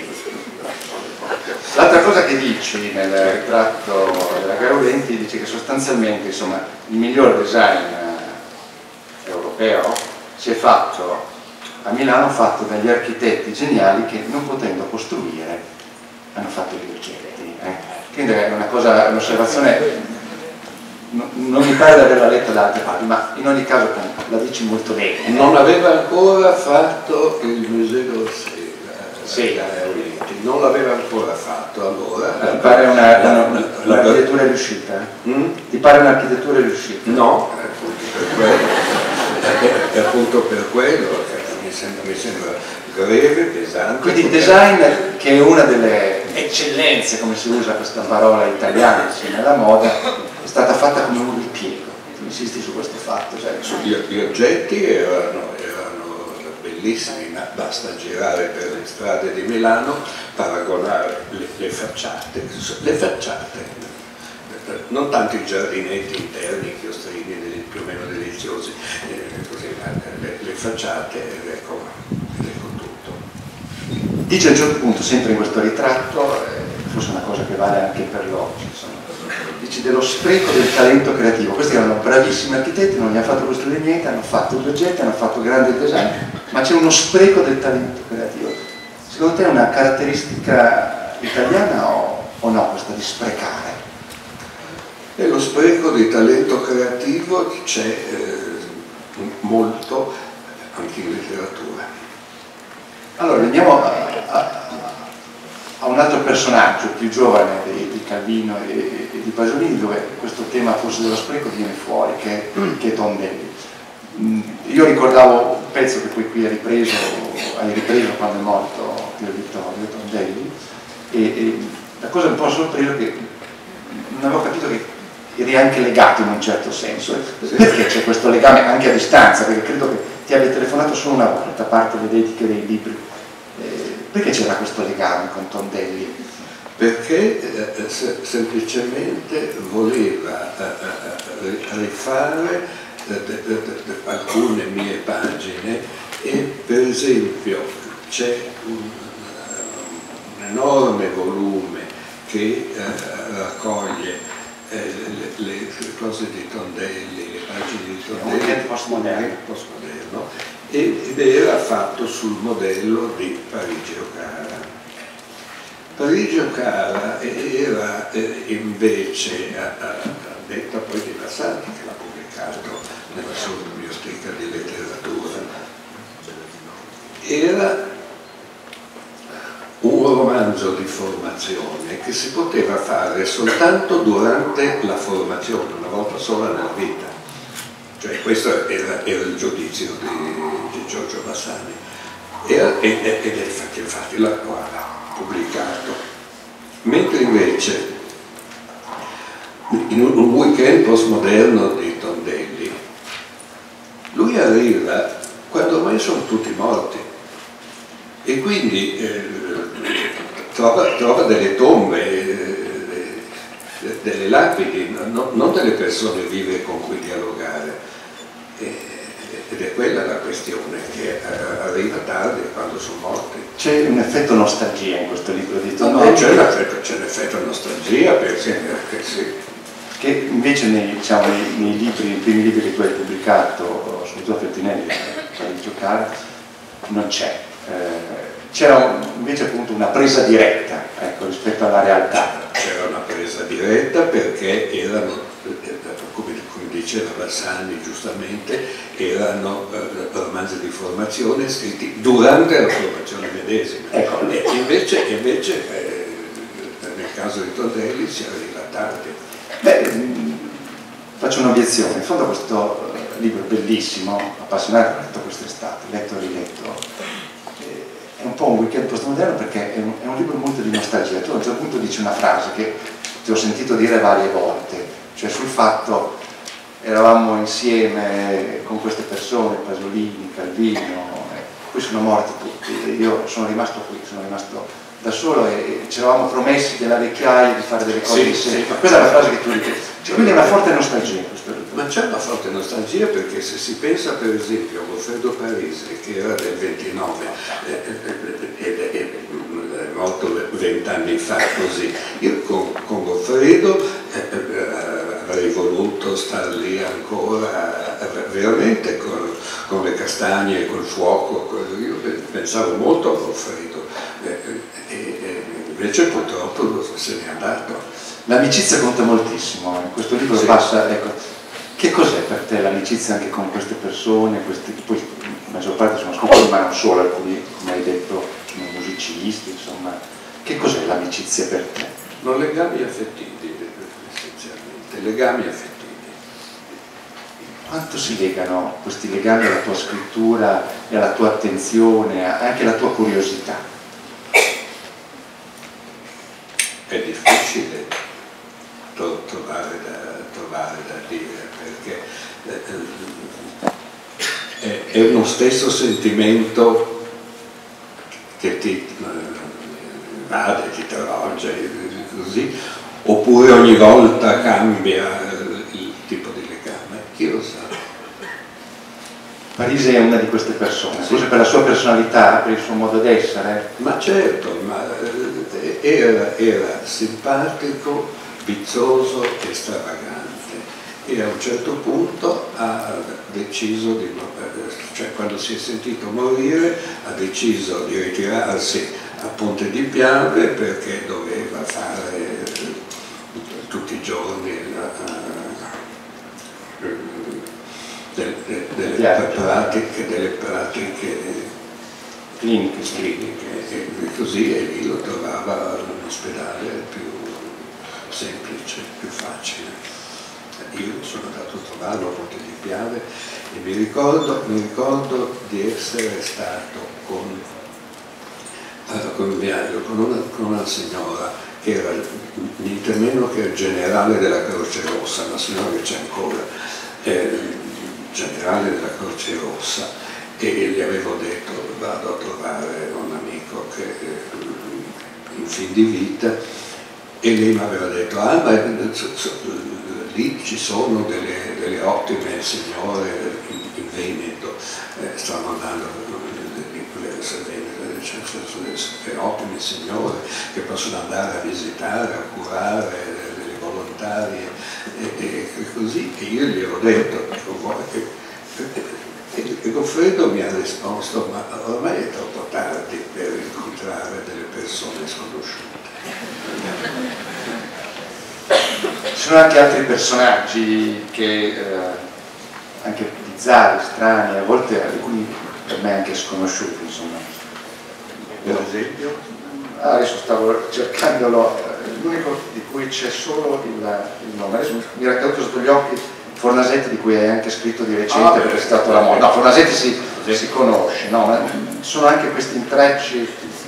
L'altra cosa che dici nel ritratto della Garoventi, dice che sostanzialmente, insomma, il miglior design europeo si è fatto a Milano, fatto dagli architetti geniali che, non potendo costruire, hanno fatto gli oggetti. Quindi è un'osservazione, non mi pare di averla letta da altre parti, ma in ogni caso la dici molto bene. Non aveva ancora fatto il Museo d'Orsay. Sì, non l'aveva ancora fatto, allora. Ti pare un'architettura riuscita? Ti pare un'architettura riuscita? No, appunto per quello mi sembra greve, pesante. Quindi il design, che è una delle eccellenze, come si usa questa parola italiana insieme alla moda, è stata fatta come un ripiego. Tu insisti su questo fatto? Cioè, Gli oggetti erano bellissimi, ma basta girare per le strade di Milano, paragonare le facciate, non tanto i giardinetti interni, chiostrini più o meno deliziosi, così, ma le facciate, ecco tutto. Dice a un certo punto, sempre in questo ritratto, forse una cosa che vale anche per l'oggi, insomma, dice dello spreco del talento creativo. Questi erano bravissimi architetti, non gli hanno fatto costruire niente, hanno fatto gli oggetti, hanno fatto grandi design, ma c'è uno spreco del talento creativo. Secondo te è una caratteristica italiana o no, questa di sprecare? E lo spreco di talento creativo c'è molto anche in letteratura. Allora andiamo a un altro personaggio più giovane di Calvino e di Pasolini, dove questo tema forse dello spreco viene fuori, che è Tondelli. Io ricordavo un pezzo che poi qui hai ripreso quando è morto Pier Vittorio Tondelli, e la cosa un po' sorpresa è che non avevo capito che eri anche legato in un certo senso. Perché c'è questo legame anche a distanza? Perché credo che ti abbia telefonato solo una volta, a parte le dediche dei libri. Perché c'era questo legame con Tondelli? Perché semplicemente voleva rifare alcune mie pagine, e per esempio c'è un enorme volume che raccoglie le cose di Tondelli, le pagine di Tondelli, postmoderno, ed era fatto sul modello di Parigi Ocara. Parigi Ocara era invece, a detta poi di Vasari, che l'ha pubblicato nella sua biblioteca di letteratura, era un romanzo di formazione che si poteva fare soltanto durante la formazione, una volta sola nella vita. Cioè questo era il giudizio di Giorgio Bassani, ed infatti l'ha pubblicato. Mentre invece in un weekend postmoderno di Tondelli lui arriva quando ormai sono tutti morti, e quindi trova delle tombe, delle lapidi, non delle persone vive con cui dialogare, ed è quella la questione, che arriva tardi, quando sono morti. C'è un effetto nostalgia in questo libro di Tondelli? No, c'è l'effetto nostalgia, perché sì. Che invece nei primi libri che tu hai pubblicato, soprattutto Feltrinelli, per giocare, non c'è. C'era invece appunto una presa diretta, ecco, rispetto alla realtà. C'era una presa diretta perché erano, come diceva Bassani giustamente, erano romanzi di formazione scritti durante la formazione medesima. Ecco. E invece nel caso di Tondelli si arriva tardi. Beh, faccio un'obiezione. In fondo questo libro bellissimo, appassionato, ho letto quest'estate, letto e riletto, è un po' un weekend postmoderno perché è un libro molto di nostalgia. Tu a un certo punto dici una frase che ti ho sentito dire varie volte, cioè sul fatto eravamo insieme con queste persone, Pasolini, Calvino, poi sono morti tutti, e io sono rimasto qui, sono rimasto da solo e ci eravamo promessi della vecchiaia di fare delle cose insieme. Questa è la frase che tu ripeti. Cioè, quindi è una forte nostalgia in questo libro. Ma c'è una forte nostalgia perché se si pensa per esempio a Goffredo Parisi, che era del 29 ed è morto 20 anni fa così, io con Goffredo avrei voluto star lì ancora veramente con le castagne e col fuoco. Io pensavo molto a Goffredo e invece purtroppo se n'è andato. L'amicizia conta moltissimo, in questo libro sì. Passa, ecco, che cos'è per te l'amicizia anche con queste persone, poi la maggior parte sono scrittori ma non solo, alcuni come hai detto sono musicisti, insomma, che cos'è l'amicizia per te? Non legami affettivi, essenzialmente, legami affettivi. Quanto si legano questi legami alla tua scrittura e alla tua attenzione, anche alla tua curiosità? È difficile trovare da dire, perché è uno stesso sentimento che ti invade, ti travolge così, oppure ogni volta cambia il tipo di legame, chi lo sa. Parisi è una di queste persone, sì. Forse per la sua personalità, per il suo modo d'essere. Ma certo, era simpatico, vizzoso e stravagante, e a un certo punto ha deciso cioè quando si è sentito morire ha deciso di ritirarsi a Ponte di Piave perché doveva fare tutti i giorni delle pratiche cliniche e così, e lì lo trovava un ospedale più semplice, più facile. Io sono andato a trovarlo a Ponte di Piave e mi ricordo di essere stato con una signora che era niente meno che il generale della Croce Rossa, una signora che c'è ancora, generale della Croce Rossa, e gli avevo detto vado a trovare un amico che è in fin di vita, e lei mi aveva detto ma lì ci sono delle ottime signore in Veneto, stanno andando le ottime signore che possono andare a visitare, a curare delle volontarie e così, e io gli ho detto e Goffredo mi ha risposto ma ormai è troppo tardi per incontrare delle persone sconosciute. Ci sono anche altri personaggi che anche bizzarri, strani, a volte alcuni per me anche sconosciuti, insomma. Per esempio? Adesso stavo cercandolo, l'unico di cui c'è solo il nome, adesso mi era caduto sotto gli occhi Fornasetti, di cui hai anche scritto di recente perché è stato la moda. No, Fornasetti si conosce, no? Ma sono anche questi intrecci,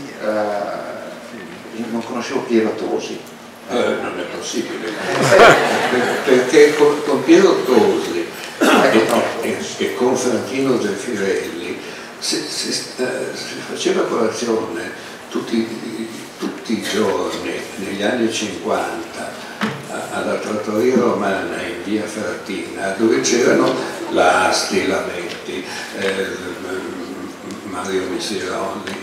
non conoscevo Piero Tosi. Non è possibile, perché con Piero Tosi e con Franchino Zeffirelli si faceva colazione tutti i giorni negli anni 50 alla trattoria romana in via Fratina, dove c'erano la Asti, la Metti, Mario Misironi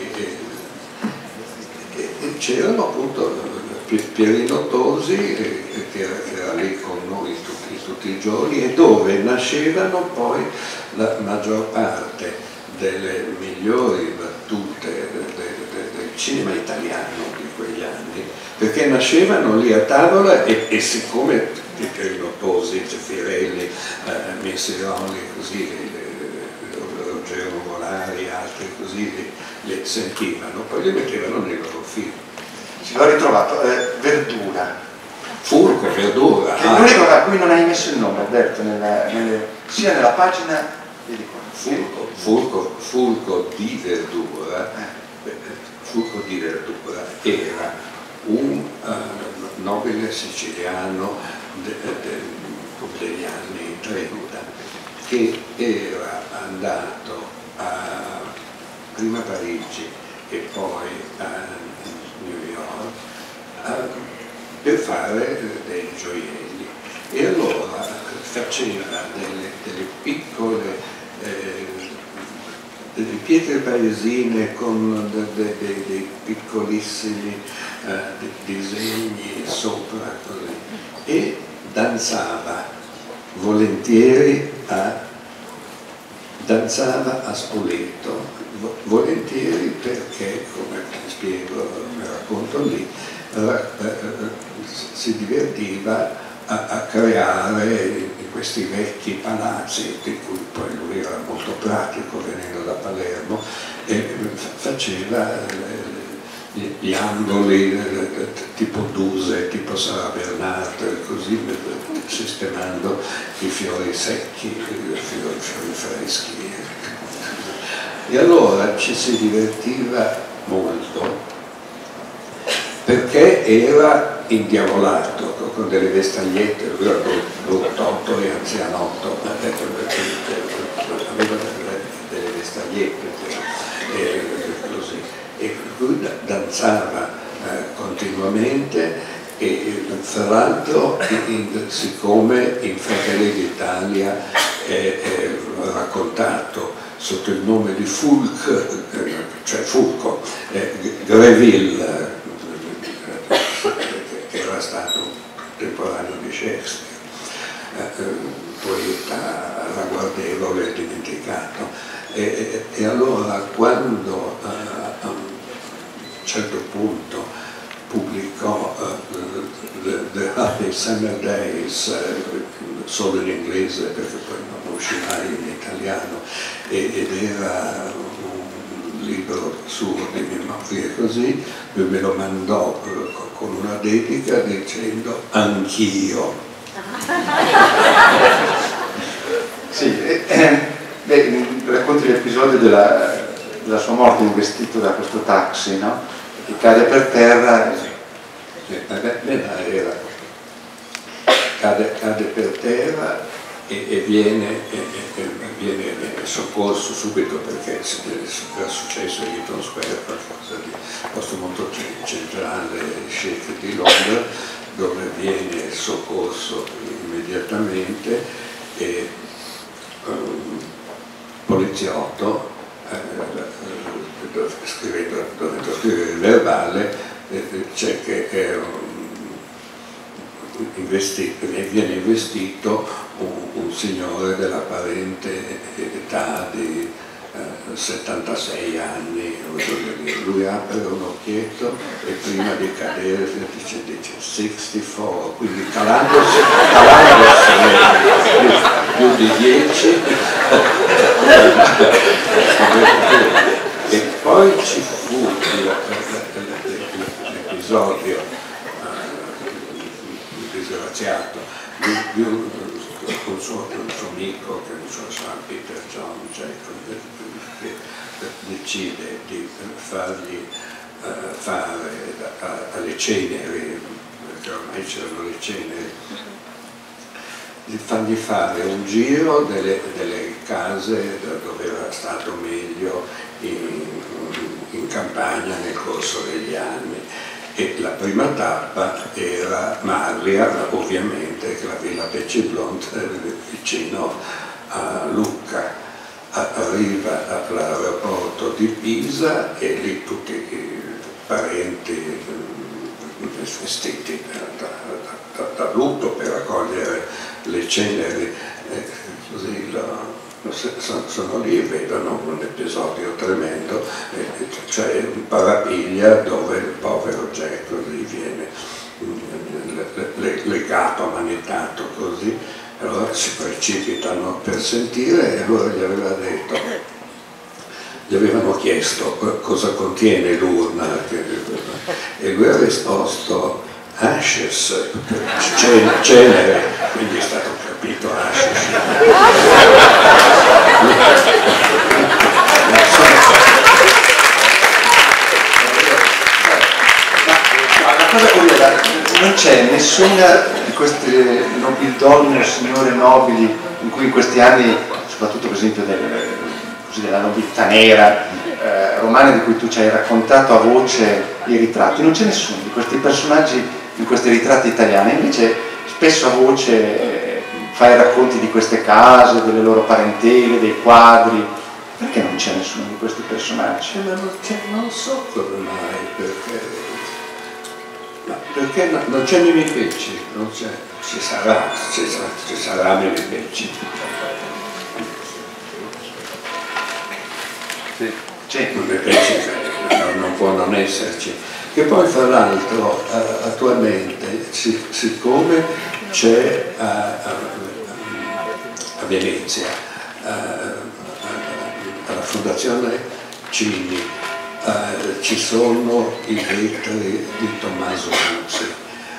e c'erano appunto Pierino Tosi che era lì con noi tutti i giorni, e dove nascevano poi la maggior parte delle migliori battute del cinema italiano di quegli anni, perché nascevano lì a tavola e siccome Tittino Tosi, Zeffirelli, Missiroli, così, Ruggero Nuvolari, altri così le sentivano, poi le mettevano nei loro film. Si l'ho ritrovato, Verdura. Fulco, Verdura. Che è l'unico a cui non hai messo il nome, Alberto, sia nella pagina di qua. Fulco di Verdura. Fulco di Verdura era un nobile siciliano degli anni 30 che era andato prima a Parigi e poi a New York per fare dei gioielli, e allora faceva delle piccole delle pietre paesine con dei piccolissimi disegni sopra così, e danzava volentieri danzava a Spoleto, volentieri perché, come spiego, mi racconto lì, si divertiva a creare questi vecchi palazzi, di cui poi lui era molto pratico venendo da Palermo, e faceva gli angoli tipo Duse, tipo Sara Bernard, così, sistemando i fiori secchi, i fiori freschi. E allora ci si divertiva molto perché era indiavolato, con delle vestagliette, lui era bruttotto e anzianotto, aveva delle vestagliette così, e lui danzava continuamente, e fra l'altro siccome in Fratelli d'Italia è raccontato sotto il nome di cioè Fulco, Greville, che era stato contemporaneo di Shakespeare, poeta ragguardevole, dimenticato, e allora quando a un certo punto pubblicò The Happy Summer Days, solo in inglese perché poi non uscì mai in italiano, ed era un libro suo di memorie così, me lo mandò con una dedica dicendo anch'io. Sì, racconti l'episodio della sua morte investito da questo taxi, no? Che cade per terra. Cade per terra e viene soccorso subito, perché era successo a Eaton Square, qualcosa di posto molto centrale, chic di Londra, dove viene soccorso immediatamente, e poliziotto, dovendo scrivere il verbale, c'è che viene investito un signore dell'apparente età di 76 anni, lui apre un occhietto e prima di cadere dice 64, quindi calandosi più di 10 e poi ci fu l'episodio disgraziato di un suo amico, che è il suo San Peter John Jacob, che decide di fargli fare alle ceneri, perché ormai c'erano le ceneri, di fargli fare un giro delle case dove era stato meglio in campagna nel corso degli anni. E la prima tappa era Maglia, ovviamente, che è la villa Pecciblont, vicino a Lucca. Arriva all'aeroporto di Pisa e lì tutti i parenti vestiti da lutto per raccogliere le ceneri, così sono lì e vedono un episodio tremendo, c'è un parapiglia dove il povero Jack così viene capo manettato così, allora si precipitano per sentire e allora gli aveva detto, gli avevano chiesto cosa contiene l'urna e lui ha risposto ashes, cenere, quindi è stato capito ashes. La cosa curiosa, non c'è nessuna di queste nobildonne o signore nobili in cui in questi anni, soprattutto per esempio della nobiltà nera romana di cui tu ci hai raccontato a voce i ritratti, non c'è nessuno di questi personaggi in questi ritratti italiani, invece spesso a voce fai racconti di queste case, delle loro parentele, dei quadri. Perché non c'è nessuno di questi personaggi? Ma non so come mai, perché non c'è Mimì Pecci, non c'è, ci sarà Mimì Pecci. Mimì Pecci non può non esserci. Che poi fra l'altro attualmente, siccome c'è a Venezia, alla Fondazione Cini, ci sono i vetri di Tommaso Buzzi,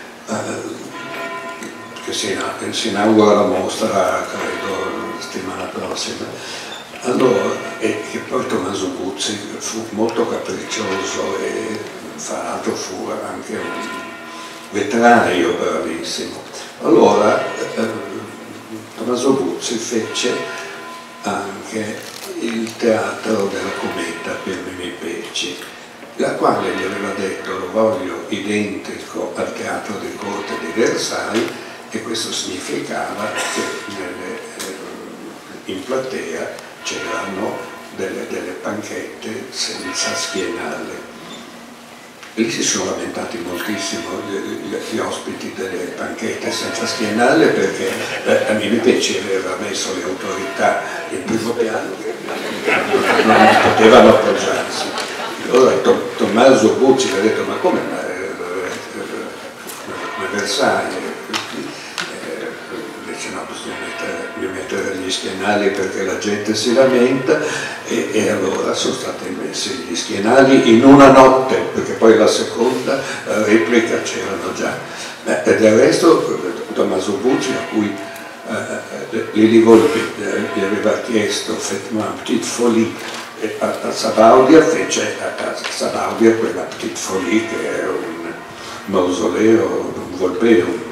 che si inaugura la mostra, credo, settimana prossima. Allora, e poi Tommaso Buzzi fu molto capriccioso e fra l'altro fu anche un vetrario bravissimo. Allora Tommaso Buzzi fece anche il teatro della Cometa per Mimì Pecci, la quale gli aveva detto lo voglio identico al teatro di corte di Versailles, e questo significava che in platea c'erano delle panchette senza schienale. Lì si sono lamentati moltissimo gli ospiti delle panchette senza schienale, perché a Mimì Pecci aveva messo le autorità in primo piano, non potevano appoggiarsi. Allora Tommaso Buzzi gli ha detto ma come Versailles? Dice no, bisogna mettere gli schienali perché la gente si lamenta, e allora sono stati messi gli schienali in una notte, perché poi la seconda replica c'erano già. E del resto Tommaso Buzzi, a cui Lili Volpi gli aveva chiesto faites-moi une petite folie, e a Sabaudia fece a Sabaudia quella petite folie che è un mausoleo, un Volpeum.